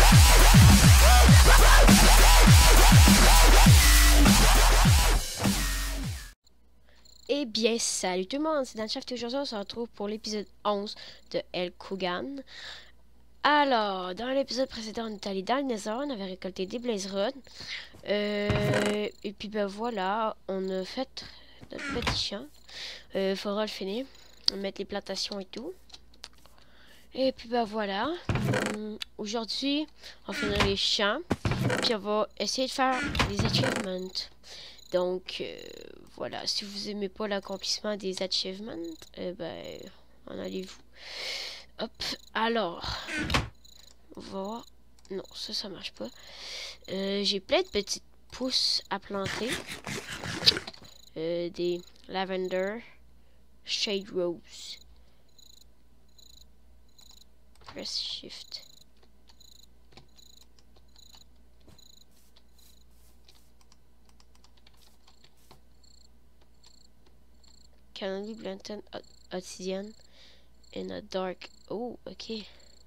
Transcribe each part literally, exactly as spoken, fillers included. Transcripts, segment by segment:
Eh bien, salut tout le monde, c'est DanChaft et aujourd'hui on se retrouve pour l'épisode onze de El Kougan. Alors, dans l'épisode précédent, on est allé dans le Nether, on avait récolté des Blaze Rods. Euh, et puis ben voilà, on a fait notre petit champ. Il euh, faudra le finir, mettre les plantations et tout. Et puis ben voilà, hum, aujourd'hui on va finir les champs, puis on va essayer de faire les achievements. Donc, euh, voilà, si vous aimez pas l'accomplissement des achievements, eh ben, en allez-vous. Hop, alors, on va voir. Non, ça, ça marche pas. Euh, J'ai plein de petites pousses à planter. Euh, des lavender, shade rose. Press shift. Candy Blanton Obsidian in a dark. Oh, ok.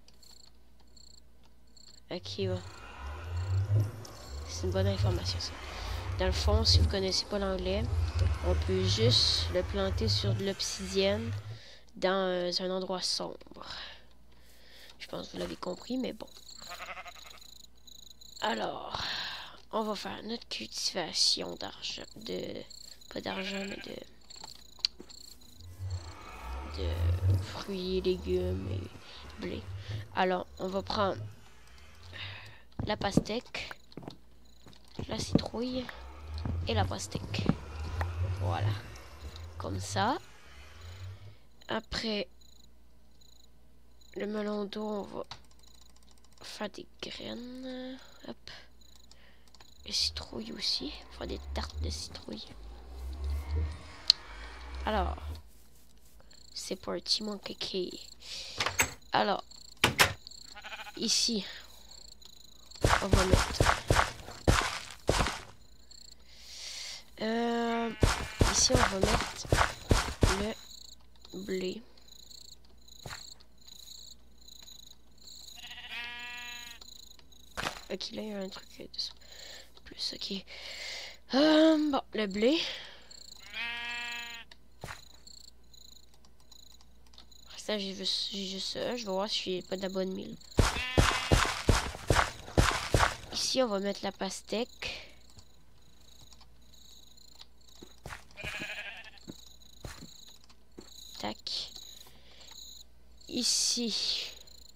Ok, ouais. C'est une bonne information, ça. Dans le fond, si vous connaissez pas l'anglais, on peut juste le planter sur de l'obsidienne dans euh, un endroit sombre. Je pense que vous l'avez compris, mais bon. Alors, on va faire notre cultivation d'argent. De. Pas d'argent, mais de. de fruits, légumes et blé. Alors, on va prendre la pastèque, la citrouille et la pastèque. Voilà. Comme ça. Après, le melon d'eau, on va faire des graines. Hop. Et citrouille aussi. On va faire des tartes de citrouille. Alors, c'est parti mon kéké. Alors, ici, on va mettre... Euh, ici, on va mettre le blé. Ok, là, il y a un truc de plus, ok. Euh, bon, le blé. Après ça, j'ai juste ça. Je vais voir si j'ai pas de la bonne mille. Ici, on va mettre la pastèque. Tac. Ici,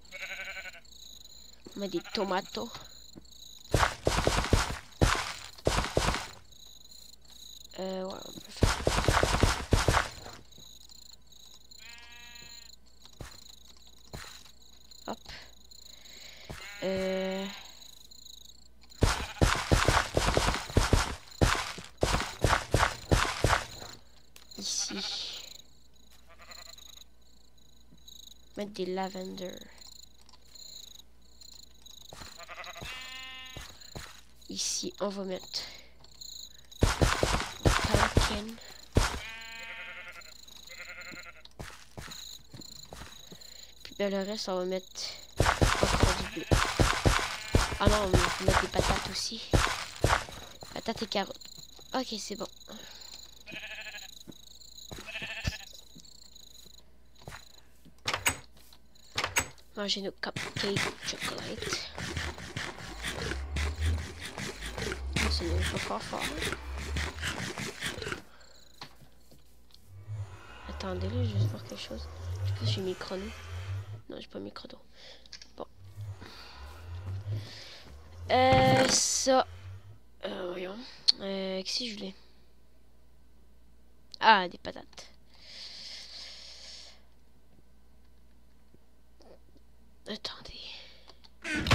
on met des tomates. Euh, ouais, on peut faire. Hop. Euh... Ici. Mettre des lavender. Ici, on va mettre pumpkin. Puis ben, le reste, on va mettre encore du blé. Ah non, on va mettre des patates aussi. Patates et carottes. Ok, c'est bon. Manger nos cupcakes chocolate. C'est pas fort fort. Attendez, là, je vais juste voir quelque chose. Je sais pas si j'ai mis chrono. Non, j'ai pas mis chrono. Bon. Euh, ça. Euh, voyons. Euh, qu'est-ce que je voulais? Ah, des patates. Attendez.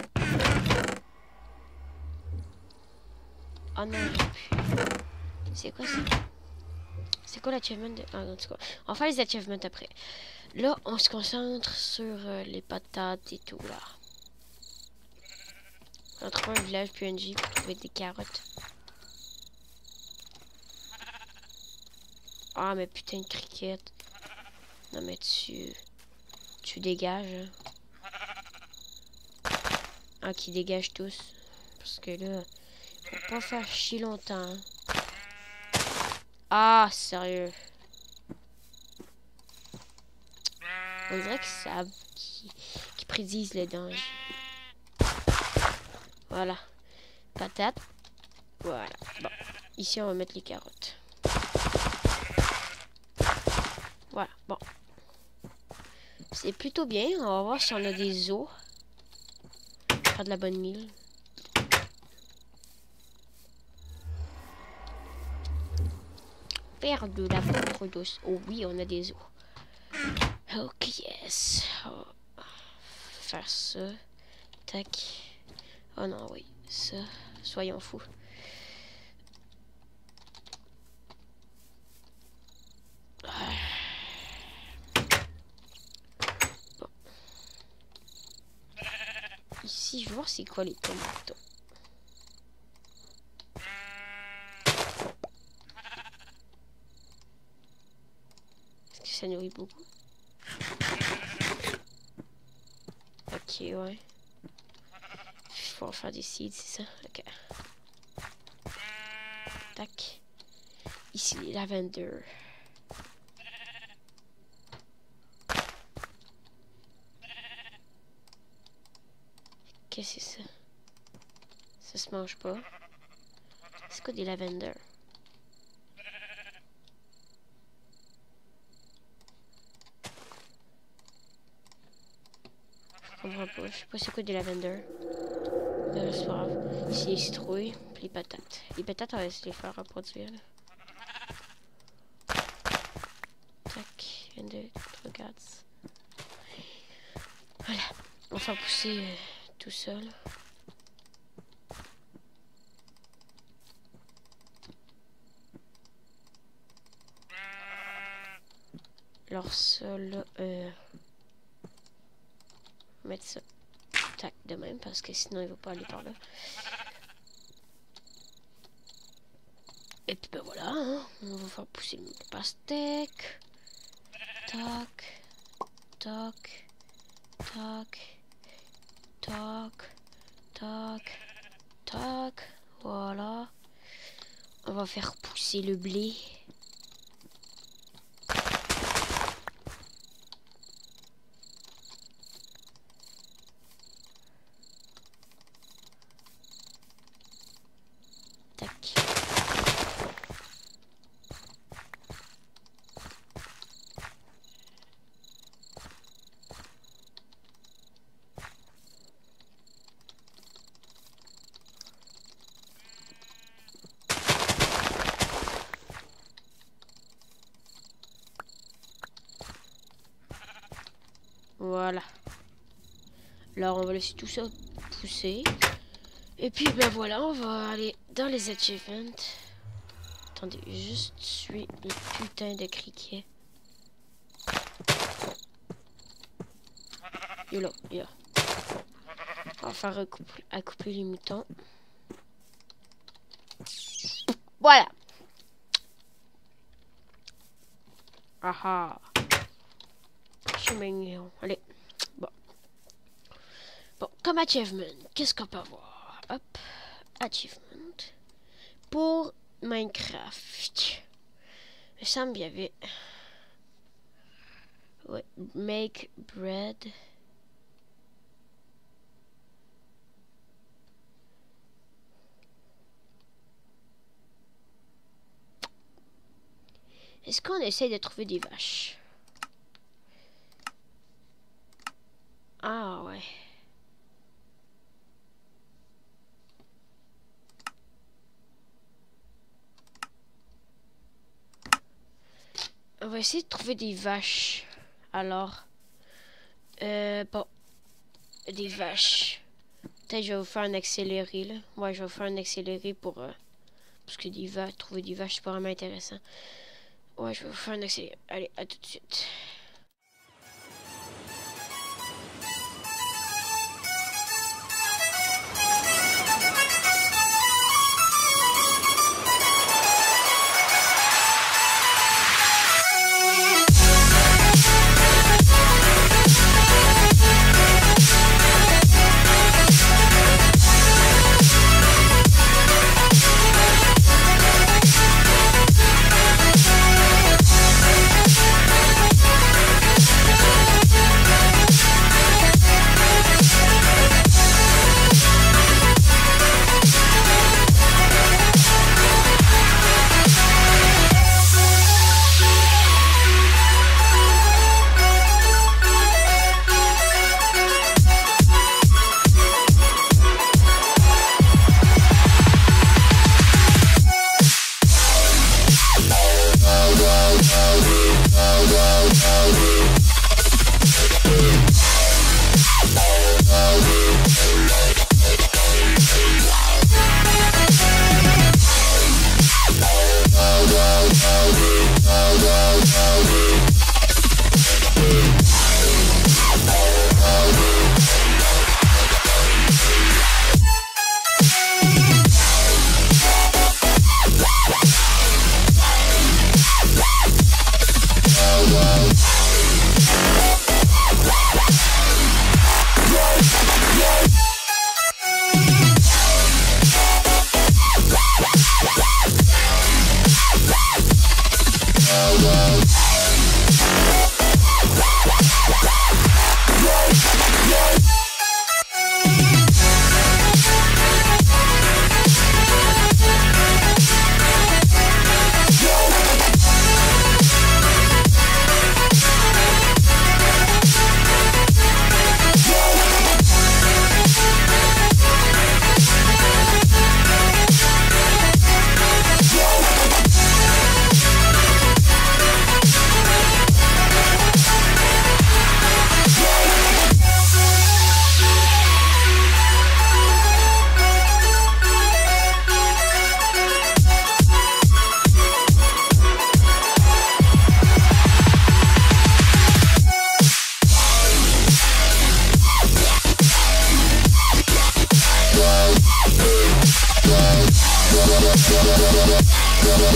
Oh non, j'ai plus. C'est quoi ça? C'est quoi l'achievement de... Ah non, c'est quoi? On va faire les achievements après. Là, on se concentre sur euh, les patates et tout, là. On trouve un village P N G pour trouver des carottes. Ah, mais putain de cricket. Non, mais tu... Tu dégages. Ah, qui dégagent tous. Parce que là, faut pas faire chier longtemps. Ah, sérieux. On dirait qu'ils savent, qu'ils qu'ils prédisent le danger. Voilà. Patate. Voilà. Bon. Ici, on va mettre les carottes. Voilà. Bon. C'est plutôt bien. On va voir si on a des os. Faire de la bonne mille. Faire de la poudre d'os. Oh oui, on a des os. Ok, yes. On va faire ça. Tac. Oh non, oui. Ça. Soyons fous. Bon. Ici, je vais voir c'est quoi les tomates. Est-ce que ça nourrit beaucoup? Ok, ouais. Il faut en faire des seeds, c'est ça? Ok. Tac. Ici, les lavender. Qu'est-ce que c'est ça? Ça se mange pas. C'est quoi des lavender? Je comprends pas. Je sais pas c'est quoi des lavender. Mais c'est pas grave. Ici les citrouilles, puis les patates. Les patates, on va essayer de les faire reproduire. Là. Tac, un, deux, trois, quatre. Voilà. On va faire pousser euh, tout ça. Là. Alors ça là, euh, mettre ça tac de même parce que sinon il va pas aller par là. Et puis ben voilà, hein, on va faire pousser le pastèque. Tac, tac, tac, tac, tac, tac, voilà. On va faire pousser le blé. Tac. Voilà. Alors on va laisser tout ça pousser. Et puis ben voilà, on va aller dans les achievements. Attendez, juste tuer les putains de criquets. Il est là, il est là. On va faire accoupler, accoupler les moutons. Voilà. Ah ah. Je suis mignon. Allez. Bon. Bon, comme achievement, qu'est-ce qu'on peut avoir? Hop. Achievement. Pour Minecraft. Il me semble qu'il y avait... Ouais. Make bread. Est-ce qu'on essaye de trouver des vaches? Ah ouais. On va essayer de trouver des vaches. Alors. Euh, bon. Des vaches. Peut-être je vais vous faire un accéléré là. Ouais, je vais vous faire un accéléré pour... Euh, parce que des vaches, trouver des vaches, c'est pas vraiment intéressant. Ouais, je vais vous faire un accéléré. Allez, à tout de suite.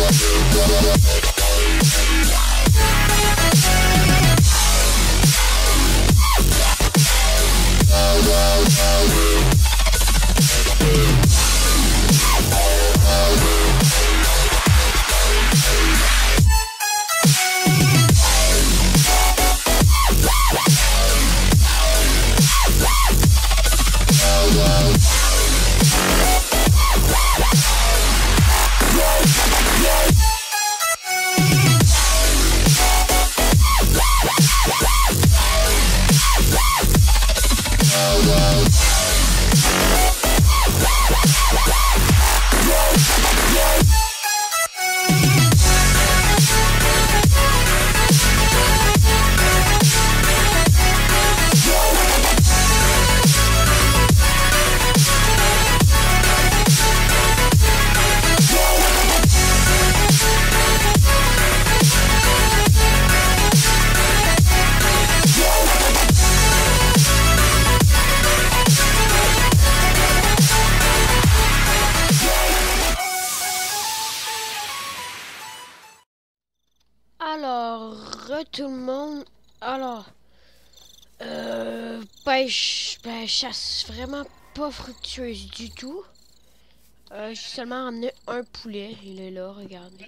Alors, re tout le monde. Alors, euh, pêche, ben, chasse vraiment pas fructueuse du tout. Euh, j'ai seulement emmené un poulet. Il est là, regardez.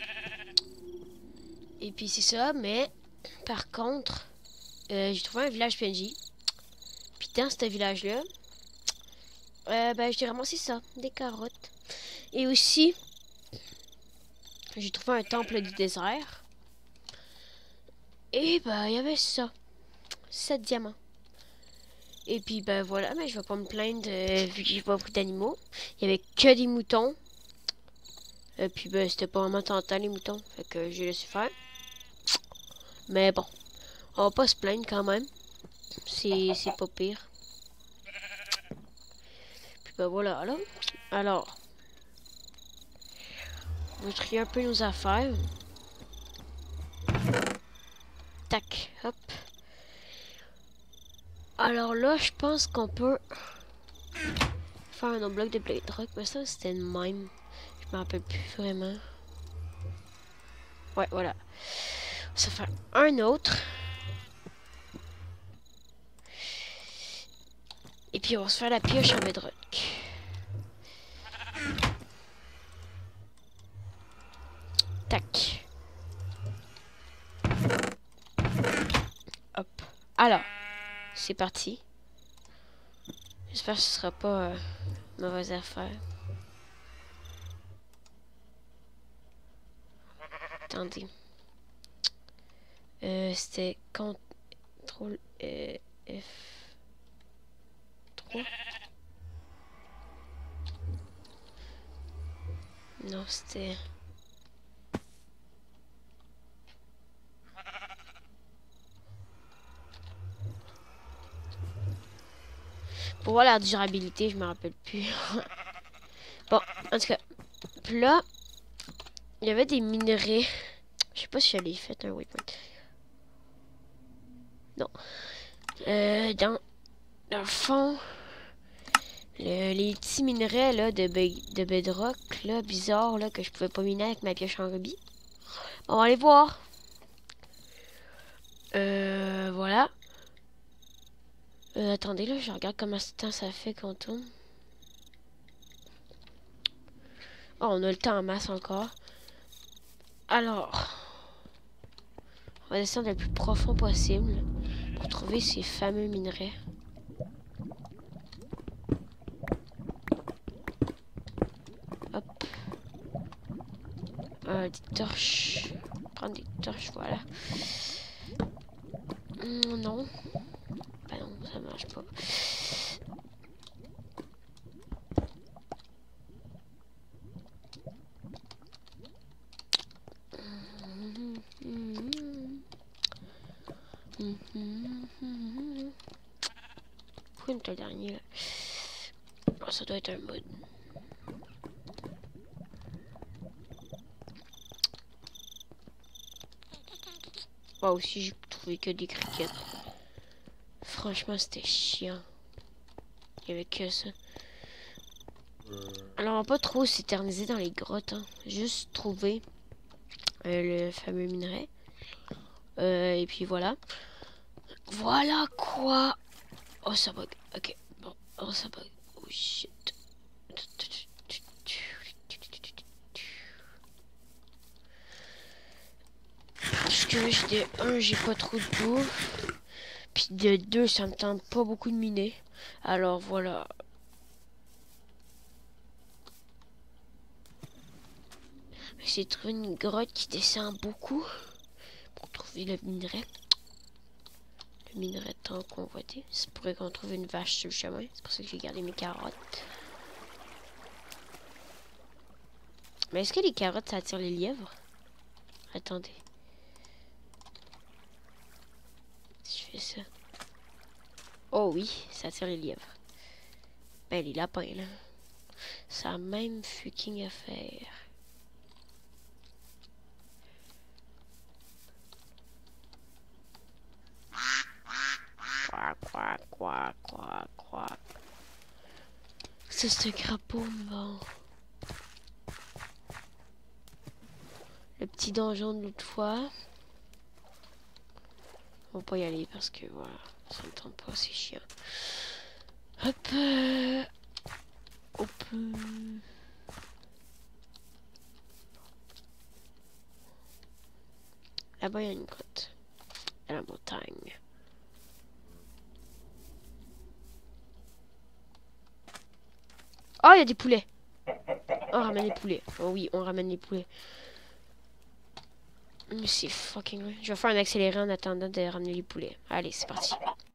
Et puis c'est ça, mais par contre, euh, j'ai trouvé un village P N J. Puis dans ce village-là, euh, ben, j'ai ramassé ça, des carottes. Et aussi, j'ai trouvé un temple du désert. Et ben, il y avait ça. sept diamants. Et puis, ben voilà, mais je vais pas me plaindre euh, vu que j'ai pas beaucoup d'animaux. Il y avait que des moutons. Et puis, ben, c'était pas vraiment tentant les moutons. Fait que j'ai laissé faire. Mais bon, on va pas se plaindre quand même. C'est pas pire. Puis, ben voilà, là. Alors, on va trier un peu nos affaires. Tac, hop. Alors là, je pense qu'on peut faire un autre bloc de Blade Rock, mais ça c'était le même. Je me rappelle plus vraiment. Ouais, voilà. Ça va faire un autre. Et puis on va se faire la pioche en bedrock. Tac. Hop. Alors, c'est parti. J'espère que ce sera pas euh, mauvaise affaire. Attendez. Euh, C'était contrôle euh, F trois. Non, c'était... Pour voir la durabilité, je me rappelle plus. Bon, en tout cas, puis là, il y avait des minerais. Je sais pas si j'allais fait un waypoint. Non. Euh, dans, dans le fond, le, les petits minerais là, de, de bedrock, là, bizarre, là, que je pouvais pas miner avec ma pioche en rubis. On va aller voir. Euh, voilà. Euh, attendez, là, je regarde combien de temps ça fait qu'on tourne. Oh, on a le temps en masse encore. Alors, on va descendre le plus profond possible pour trouver ces fameux minerais. Hop. Euh, des torches. Prendre des torches, voilà. Hum, non. Bah non, ça marche pas. Pourquoi il me le dernier là? Oh, ça doit être un mode. Moi aussi j'ai trouvé que des criquettes. Franchement c'était chiant. Il y avait que ça. Alors on va pas trop s'éterniser dans les grottes, hein. Juste trouver euh, le fameux minerai. Euh, et puis voilà. Voilà quoi. Oh, ça bug. Ok, bon. Oh, ça bug. Oh, shit. Parce que j'ai un, j'ai pas trop de bouffe. Puis de deux, ça me tente pas beaucoup de miner. Alors voilà. J'ai trouvé une grotte qui descend beaucoup pour trouver le minerai. Le minerai tant convoité. C'est pour qu'on trouve une vache sur le chemin. C'est pour ça que j'ai gardé mes carottes. Mais est-ce que les carottes ça attire les lièvres? Attendez. Si je fais ça. Oh oui, ça attire les lièvres. Ben les lapins là. Ça a même fucking affaire. Quoi, quoi, quoi, quoi, quoi. Ça c'est un crapaud, bon. Le petit donjon de l'autre fois. On va pas y aller parce que voilà, ça me tente pas, c'est chiant. Hop. Euh, hop. Euh. Là-bas, il y a une grotte. À la montagne. Oh, il y a des poulets. On ramène les poulets. Oh oui, on ramène les poulets. Mais c'est fucking vrai. Je vais faire un accéléré en attendant de ramener les poulets. Allez, c'est parti.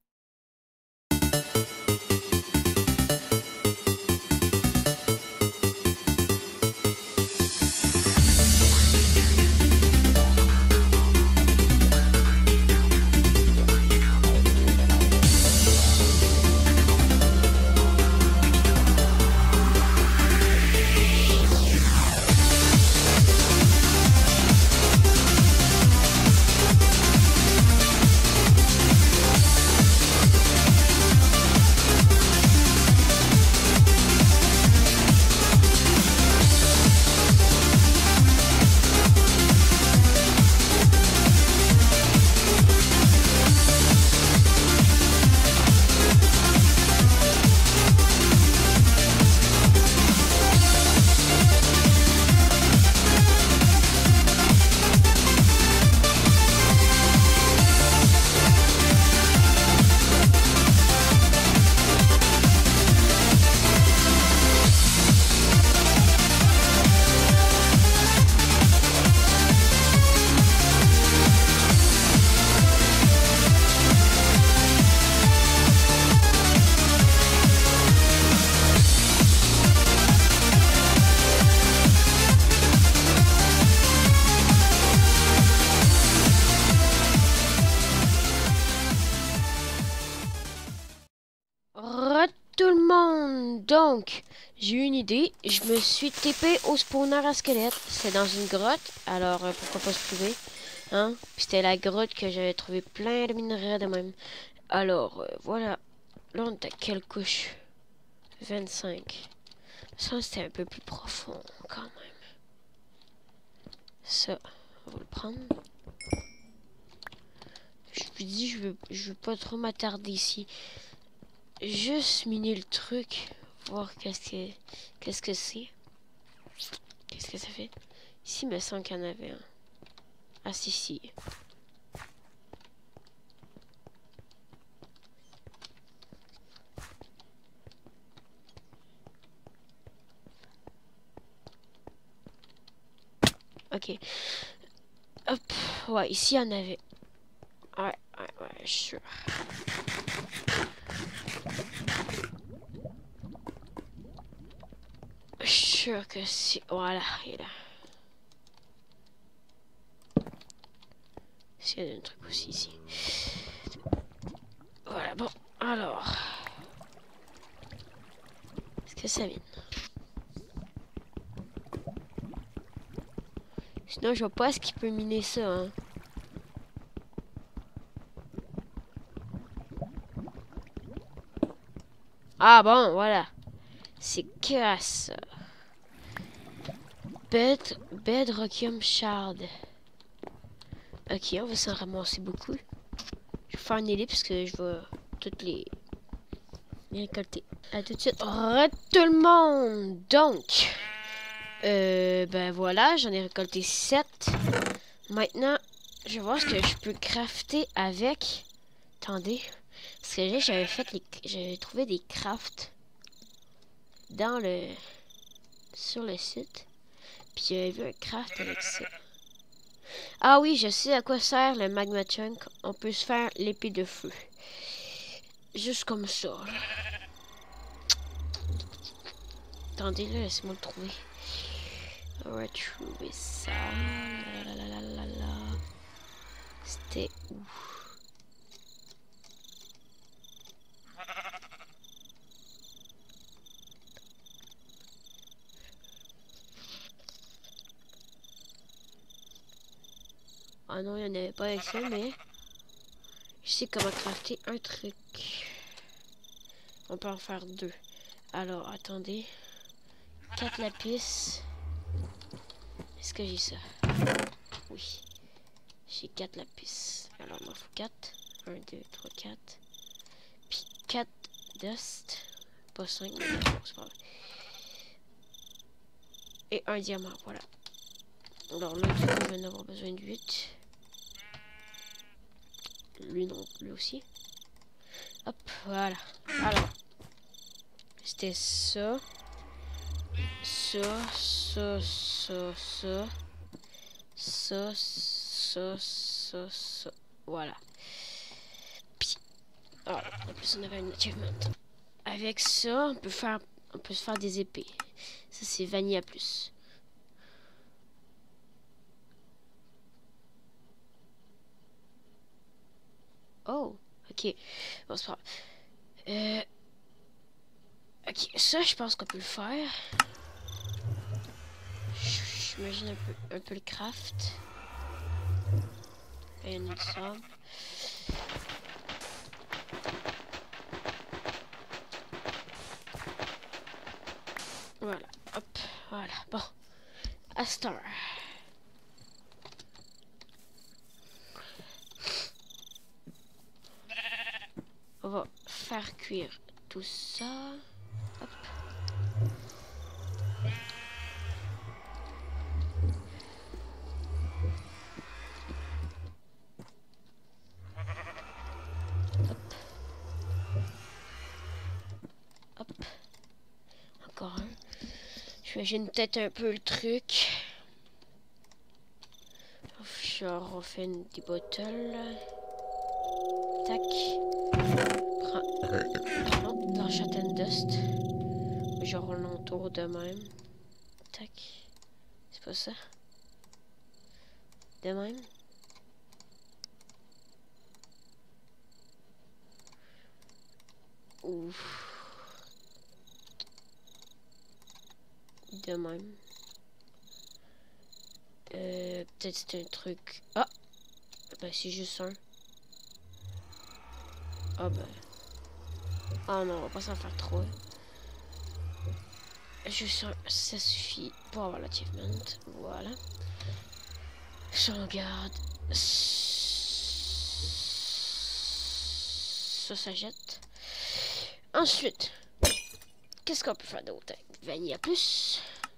Tout le monde, donc j'ai eu une idée. Je me suis T P au spawner à squelette. C'est dans une grotte, alors euh, pourquoi pas se trouver, hein? Puis c'était la grotte que j'avais trouvé plein de minerais de même. Alors euh, voilà. Là on est à quelle couche? vingt-cinq. Ça c'était un peu plus profond quand même. Ça, on va le prendre. Je vous dis, je veux, je veux pas trop m'attarder ici. Juste miner le truc, voir qu'est-ce que qu'est-ce que c'est. Qu'est-ce que ça fait? Ici, il me semble qu'il y en avait un. Ah, si, si. Ok. Hop. Ouais, ici, il y en avait. Ouais, ouais, ouais, je suis sûr. Je suis sûr que si... Voilà, il est là. Il y a un truc aussi ici. Voilà, bon, alors... Est-ce que ça vient? Sinon, je vois pas ce qui peut miner ça, hein. Ah bon, voilà. C'est que ça. Bed, Bedrockium Shard. Ok, on va s'en ramasser beaucoup. Je vais faire une ellipse parce que je vais toutes les, les récolter. À tout de suite. Re tout le monde! Donc, euh, ben voilà, j'en ai récolté sept. Maintenant, je vais voir ce que je peux crafter avec. Attendez. Parce que j'avais fait les. J'avais trouvé des crafts dans le. Sur le site. Puis j'avais vu un craft avec ça. Ah oui, je sais à quoi sert le magma chunk. On peut se faire l'épée de feu. Juste comme ça. Là. Attendez, là, laissez-moi le trouver. On va trouver ça. La, la, la, la, la. C'était où? Ah non, il n'y en avait pas avec ça, mais je sais comment crafter un truc. On peut en faire deux. Alors, attendez. Quatre lapis. Est-ce que j'ai ça? Oui. J'ai quatre lapis. Alors, il m'en faut quatre. un, deux, trois, quatre. Puis quatre dust. Pas cinq, mais non, c'est pas vrai. Et un diamant, voilà. Alors là, du coup, je vais en avoir besoin de huit. Lui non plus aussi. Hop, voilà. Alors, c'était ça. Ça, ça, ça, ça. Ça, ça, ça, ça. Voilà. Puis, oh, en plus, on avait un achievement. Avec ça, on peut faire, on peut se faire des épées. Ça, c'est vanilla plus. Oh, ok. Bon, c'est pas grave. Euh, ok, ça, je pense qu'on peut le faire. J'imagine un peu, un peu le craft. Il y en a du sable. Voilà, hop, voilà. Bon, à Star. On va faire cuire tout ça. Hop. Hop. Hop. Encore un. J'imagine peut-être un peu le truc. Genre, on fait une, des bottles. Tac. Prends l'enchant and dust. Genre, on l'entoure de même. Tac. C'est pas ça. De même. Ouf. De même. Euh, peut-être c'est un truc. Ah! Ben, c'est juste un. Ah ben. Ah non, on va pas s'en faire trois. Juste un, ça suffit pour avoir l'achievement. Voilà. Sauvegarde. Ça, ça jette. Ensuite, qu'est-ce qu'on peut faire d'autre? Vanilla plus.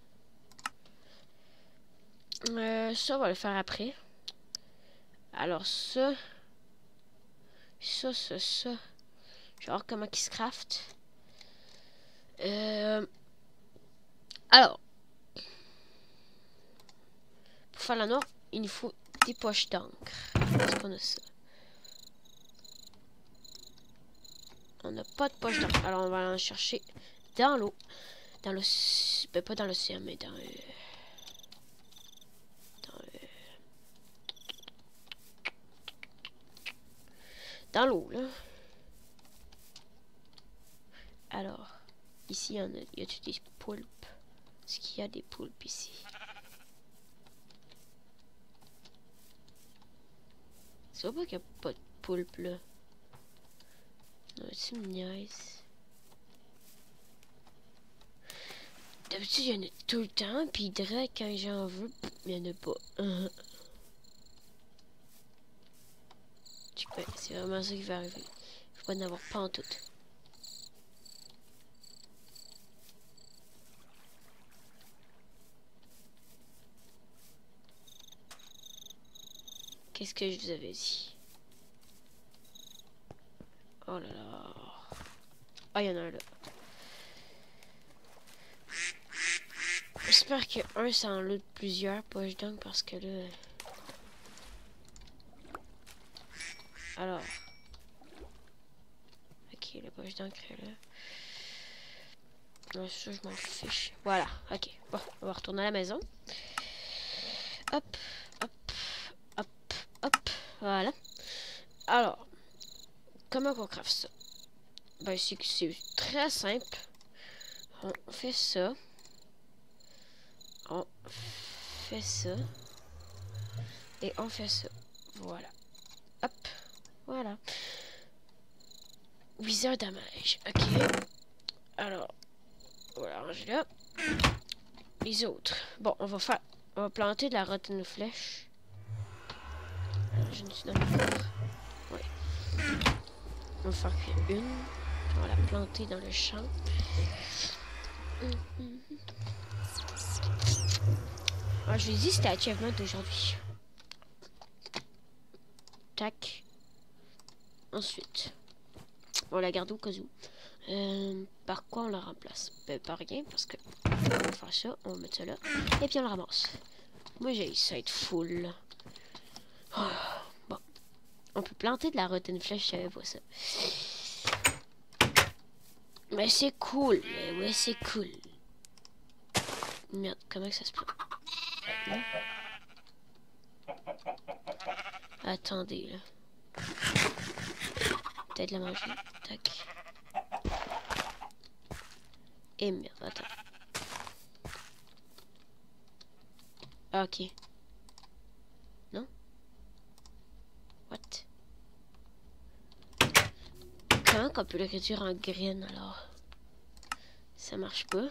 Euh, ça, on va le faire après. Alors, ça. Ça, ça, ça. Genre, comment il se craft. Euh, alors. Pour faire la noire, il nous faut des poches d'encre. Est-ce qu'on a ça? On n'a pas de poche d'encre. Alors, on va en chercher dans l'eau. Dans l'océan. Ben, pas dans l'océan, mais dans... Euh, dans... Euh, dans l'eau, là. Alors, ici, il y en a, il y a des poulpes. Est-ce qu'il y a des poulpes ici? C'est pas qu'il n'y a pas de poulpes, là. Non, tu me niaises. D'habitude, il y en a tout le temps, puis direct, quand j'en veux, il n'y en a pas. Uh -huh. Ouais, c'est vraiment ça qui va arriver. Faut pas en avoir pas en tout. Qu'est-ce que je vous avais dit? Oh là là. Ah, il y en a un là. J'espère que un ça en loot plusieurs poches d'encre parce que là. Alors. Ok, la poche d'encre est là. Non, ça, je m'en fiche. Voilà, ok. Bon, on va retourner à la maison. Hop, hop, hop, hop. Voilà. Alors, comment on craft ça? Ben, c'est c'est très simple. On fait ça. On fait ça. Et on fait ça. Voilà. Hop. Voilà. Wizard damage. Ok. Alors, voilà, ranger là. Les autres. Bon, on va faire. On va planter de la rotten flèche. Je ne suis dans le coffre. Oui. On va faire cuire une. On va la planter dans le champ. Mm-hmm. Ah, je lui ai dit c'était achievement d'aujourd'hui. Tac. Ensuite. On la garde au cas où. Euh, par quoi on la remplace? Ben, par rien, parce que on va faire ça, on va mettre ça là, et puis on la ramasse. Moi j'ai ça être full. Oh, bon. On peut planter de la rotten flèche, je savais pas ça. Mais c'est cool, mais ouais c'est cool. Merde, comment que ça se plante? Là. Attendez là. Peut-être la manger. Tac. Et merde, attends. Ah, ok. Non? What? Comment qu'on peut le réduire en graines alors? Ça marche pas.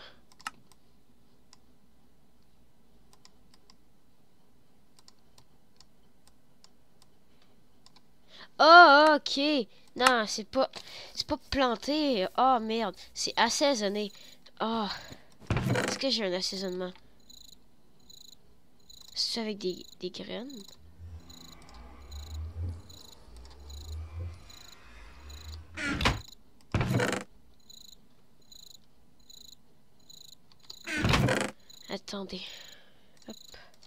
Oh, ok. Non, c'est pas... C'est pas planté. Oh, merde. C'est assaisonné. Oh. Est-ce que j'ai un assaisonnement? C'est avec des, des graines? Attendez. Hop.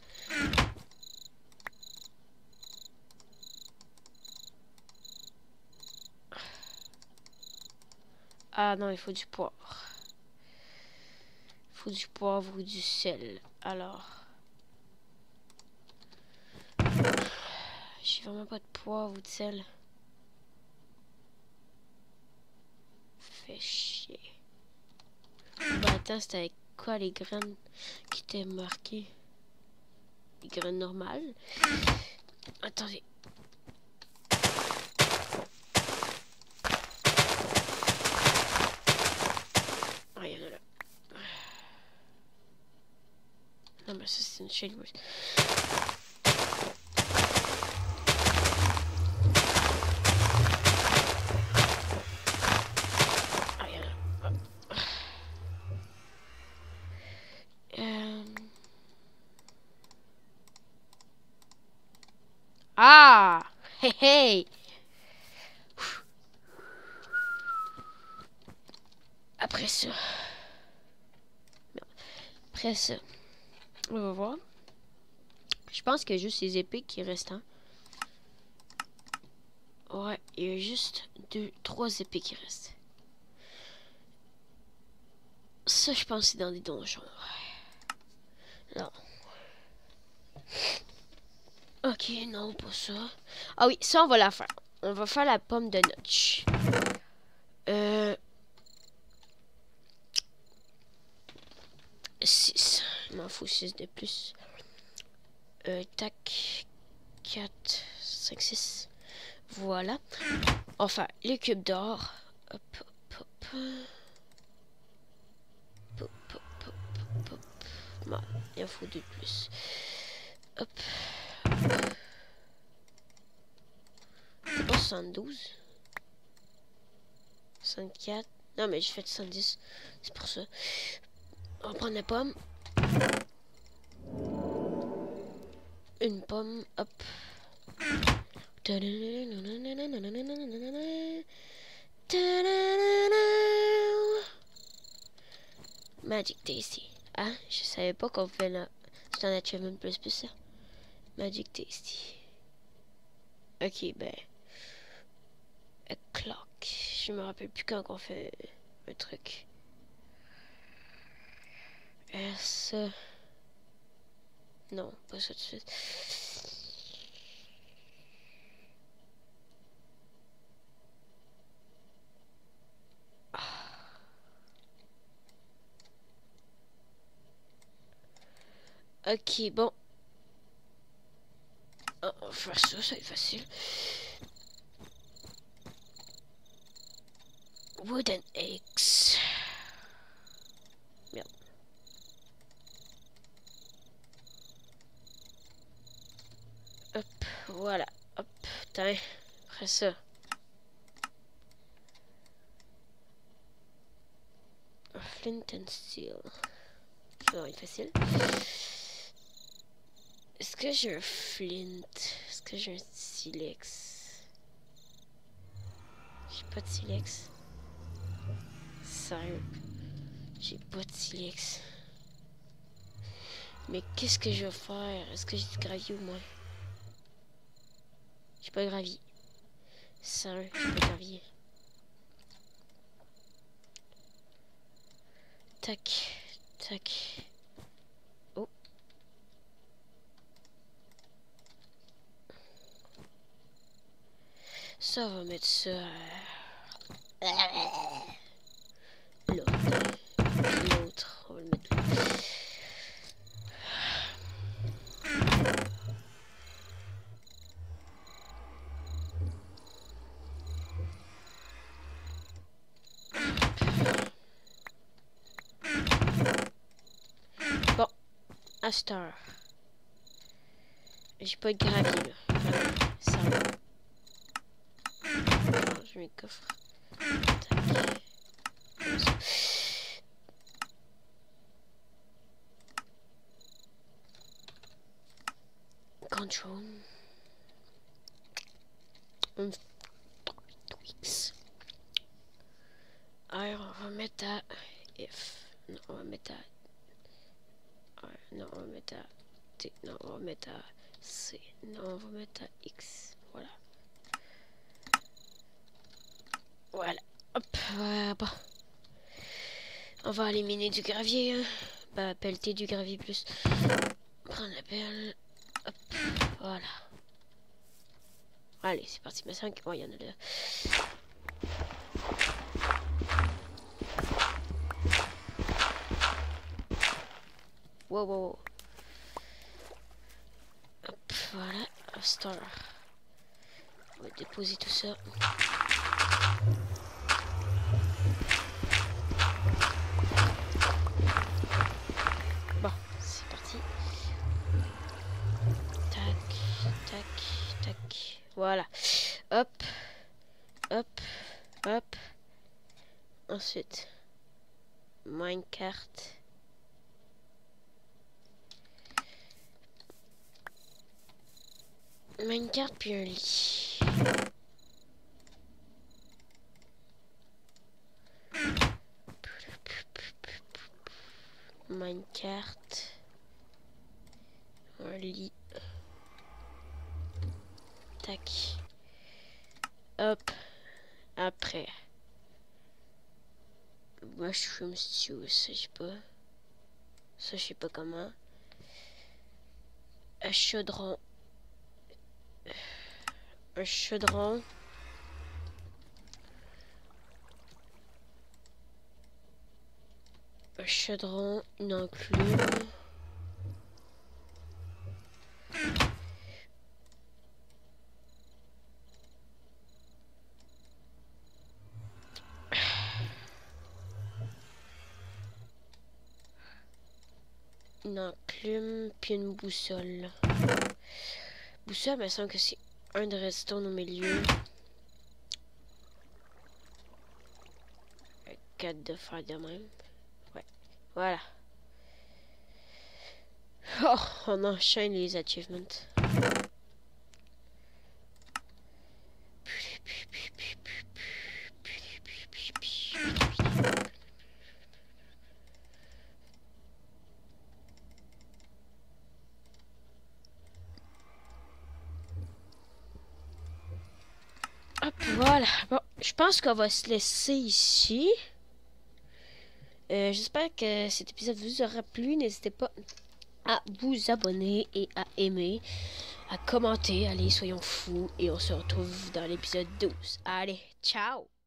Ah non, il faut du poivre. Il faut du poivre ou du sel. Alors. J'ai vraiment pas de poivre ou de sel. Fait chier. Bon, attends, c'était avec quoi les graines qui étaient marquées? Les graines normales. Attendez. Ah, il y en a là. Non, mais ça, c'est une shade. Ah, il y en a. Euh... Ah! Hey, hey! Après ça. Après ça. On va voir. Je pense qu'il y a juste les épées qui restent. Hein? Ouais, il y a juste deux, trois épées qui restent. Ça, je pense, c'est dans des donjons. Non. Ok, non, pas ça. Ah oui, ça, on va la faire. On va faire la pomme de notch. Euh... six. Il m'en faut six de plus. Euh, tac. quatre, cinq, six. Voilà. On va faire les cubes d'or. Hop, hop, hop. Hop, hop, hop, hop, hop. Bon, il en faut deux de plus. Hop. C'est pas soixante-douze. soixante-quatre. Non, mais j'ai fait soixante-dix. C'est pour ça. On va prendre la pomme. Une pomme. Hop. Magic Tasty. Ah, je savais pas qu'on pouvait là. C'est un achievement plus plus ça. Magic Tasty. Ok, ben. A clock. Je me rappelle plus quand on fait un truc. S. Non, pas ça tout de suite. Ok, bon. Oh, on va faire ça, ça va être facile. Wooden eggs. Merde. Hop, voilà. Hop, putain. Après ça. Flint and steel. Ça va être facile. Est-ce que j'ai un flint? Est-ce que j'ai un silex? J'ai pas de silex. Sérieux. J'ai pas de silex. Mais qu'est-ce que je vais faire? Est-ce que j'ai du gravier au moins? J'ai pas de gravier. Sérieux, j'ai pas de gravier. Tac, tac. Oh. Ça, on va mettre ça. Euh... Là. L'autre, on va le mettre là. Bon, à cette heure. J'ai pas de gravier là. Ça va. Alors, je mets le coffre. Tac. Control. Um, tweaks. Alors, on va mettre à F. Non, on va mettre à... Ouais, non, on va mettre à T. Non, on va mettre à C. Non, on va mettre à X. Voilà. Voilà. Hop. Voilà. Bon. On va éliminer du gravier. Hein. Bah, pelleter du gravier plus. Prendre la pelle. Hop. Voilà. Allez, c'est parti. Mais cinq. Oh, il y en a là. Wow, wow, wow. Hop, voilà. Star. On va déposer tout ça. Bon, c'est parti. Tac, tac, tac. Voilà. Hop, hop, hop. Ensuite, minecart. Minecart puis un lit. Minecart. Un lit. Tac. Hop. Après. Mushroom stew, ça je sais pas. Ça je sais pas comment. Un chaudron. Un chaudron. Un chaudron, une enclume. Une enclume, puis une boussole. Boussole, il me semble que c'est un de redstone au milieu. quatre de faire de même. Ouais, voilà. Oh, on enchaîne les achievements. Hop, voilà. Bon, je pense qu'on va se laisser ici. Euh, J'espère que cet épisode vous aura plu. N'hésitez pas à vous abonner et à aimer, à commenter. Allez, soyons fous. Et on se retrouve dans l'épisode douze. Allez, ciao!